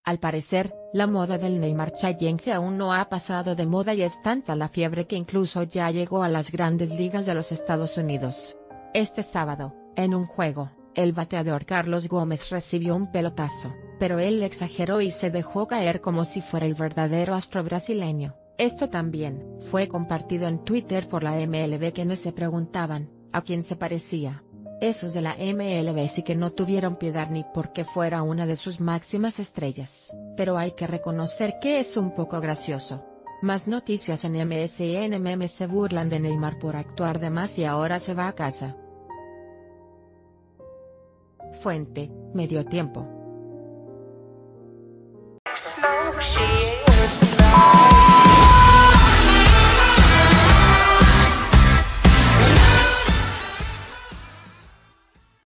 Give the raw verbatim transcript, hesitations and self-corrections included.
Al parecer, la moda del Neymar Challenge aún no ha pasado de moda y es tanta la fiebre que incluso ya llegó a las grandes ligas de los Estados Unidos. Este sábado, en un juego, el bateador Carlos Gómez recibió un pelotazo, pero él exageró y se dejó caer como si fuera el verdadero astro brasileño. Esto también fue compartido en Twitter por la M L B, quienes se preguntaban ¿a quién se parecía? Esos de la M L B sí que no tuvieron piedad ni porque fuera una de sus máximas estrellas, pero hay que reconocer que es un poco gracioso. Más noticias en M S N. Memes se burlan de Neymar por actuar de más y ahora se va a casa. Fuente: Medio Tiempo.